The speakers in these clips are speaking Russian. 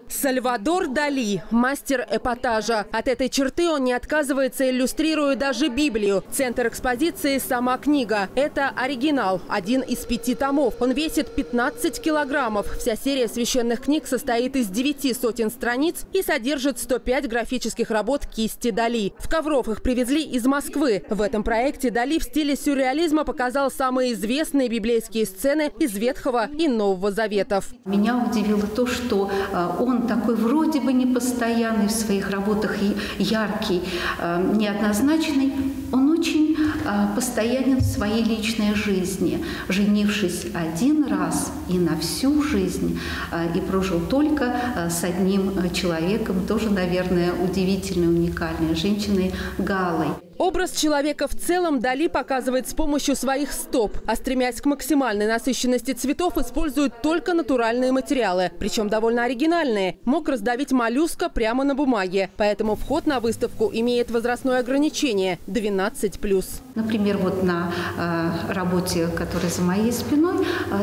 Сальвадор Дали – мастер эпатажа. От этой черты он не отказывается, иллюстрируя даже Библию. Центр экспозиции – сама книга. Это оригинал, один из 5 томов. Он весит 15 килограммов. Вся серия священных книг состоит из 9 сотен страниц и содержит 105 графических работ кисти Дали. В Ковров их привезли из Москвы. В этом проекте Дали в стиле сюрреализма показал самые известные библейские сцены из Ветхого и Нового Заветов. Меня удивило то, что он такой вроде бы непостоянный в своих работах, яркий, неоднозначный. Он очень постоянен в своей личной жизни, женившись один раз и на всю жизнь, и прожил только с одним человеком, тоже, наверное, удивительной, уникальной женщиной Галой. Образ человека в целом Дали показывает с помощью своих стоп, а стремясь к максимальной насыщенности цветов, использует только натуральные материалы, причем довольно оригинальные. Мог раздавить моллюска прямо на бумаге, поэтому вход на выставку имеет возрастное ограничение – 12+. Например, вот на работе, которая за моей спиной,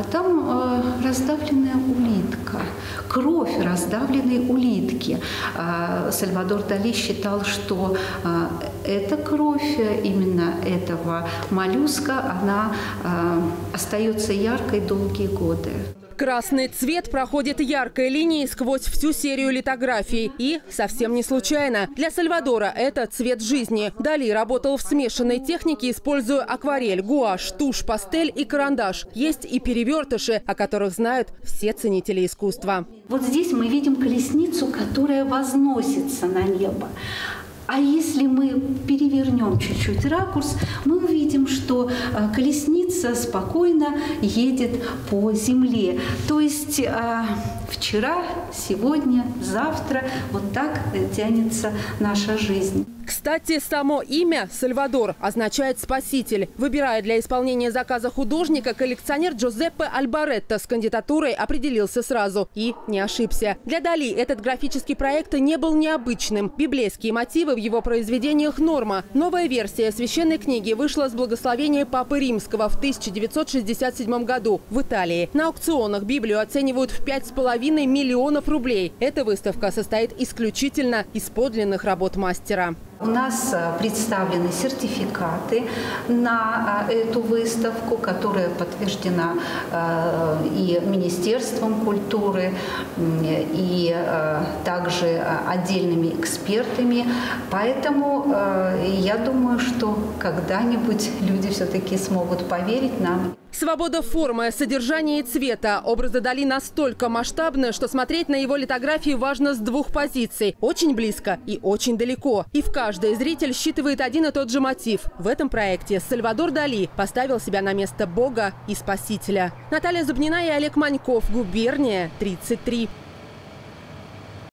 там раздавленная улитка, кровь раздавленной улитки. Сальвадор Дали считал, что эта кровь именно этого моллюска, она остается яркой долгие годы. Красный цвет проходит яркой линией сквозь всю серию литографий. И совсем не случайно. Для Сальвадора это цвет жизни. Дали работал в смешанной технике, используя акварель, гуашь, тушь, пастель и карандаш. Есть и перевертыши, о которых знают все ценители искусства. Вот здесь мы видим колесницу, которая возносится на небо. А если мы перевернем чуть-чуть ракурс, мы увидим, что колесница спокойно едет по земле. То есть вчера, сегодня, завтра вот так тянется наша жизнь. Кстати, само имя «Сальвадор» означает «спаситель». Выбирая для исполнения заказа художника, коллекционер Джозеппе Альбаретто с кандидатурой определился сразу и не ошибся. Для Дали этот графический проект не был необычным. Библейские мотивы в его произведениях – норма. Новая версия священной книги вышла с благословения Папы Римского в 1967 году в Италии. На аукционах Библию оценивают в 5,5 миллионов рублей. Эта выставка состоит исключительно из подлинных работ мастера. У нас представлены сертификаты на эту выставку, которая подтверждена и Министерством культуры, и также отдельными экспертами. Поэтому я думаю, что когда-нибудь люди все-таки смогут поверить нам. Свобода формы, содержания и цвета. Образы Дали настолько масштабны, что смотреть на его литографии важно с двух позиций. Очень близко и очень далеко. И в каждой зритель считывает один и тот же мотив. В этом проекте Сальвадор Дали поставил себя на место Бога и Спасителя. Наталья Зубнина и Олег Маньков. Губерния, 33.